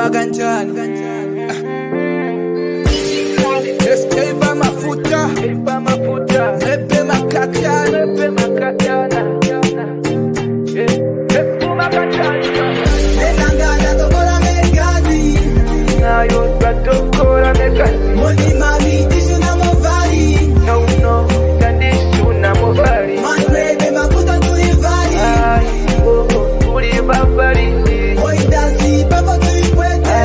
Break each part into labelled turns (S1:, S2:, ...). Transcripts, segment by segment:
S1: maganjani Escape mafuta Mepe makatana Nenangana tokola megazi Nayo tokola megazi Moni mami tishu na movali No, tandishu na movali Manrebe mafuta tulivali Tulivali Oidasi papa tuikwete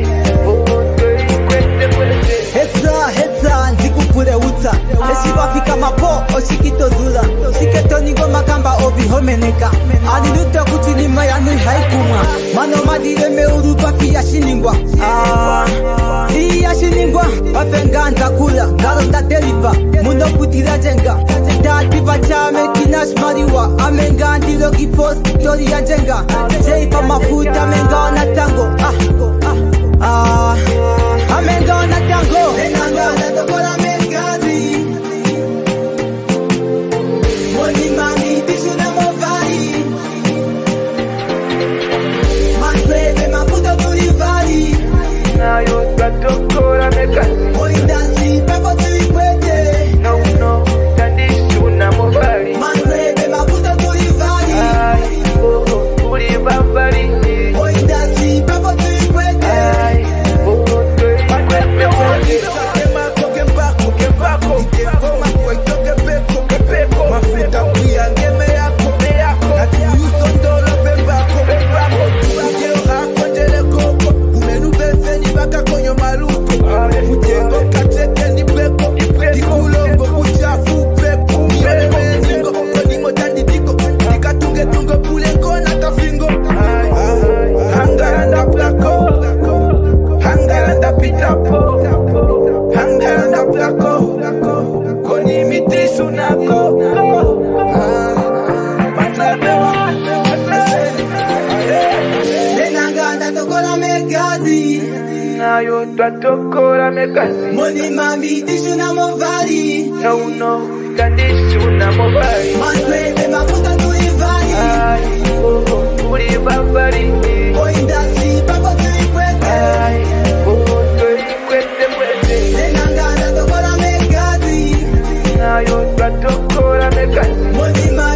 S1: Hetza ndikupure utsa Eshibafika mapo oshikitozula Shiketoni goma kamba obihomeneka Aliluta kutilima yanu haikumwa Mano madire meurupa pia shiningwa Iya shiningwa Wafenganza kula Galota deliva Mundo kutira jenga Tatiba chame kinash mariwa Amenga ndilo kipos Tori ya jenga Jeipa mafuta Amenga na tango Amenga na tango Nenangana tokola megazi Moni mami tishu na movali Manrebe mafuta tulivali Nayo tokola megazi Oidasi pepo tuikwete No, tandishu na movali Manrebe mafuta tulivali Tulivali Oidasi pepo tuikwete Mafuta kuyangeme yako Nati yuso ndolo pembako Ujeo hako jele koko Umenubefeni baka konyo maluko Ujengo katete ni peko Dikulongo uchafu peko Miyone meningo Konimo tanditiko Dikatunge tungo pulengo na kafingo Hanganda plako Hanganda pitapo Hanganda plako Koni mitisu nako Nenangana tokola megazi Nayo tokola megazi Moni mami tishu na movali No, tandishu na movali Manrebe mafuta tulivali Tulivali Oidasi papa tuikwete Nenangana tokola megazi Nayo tokola megazi Moni mami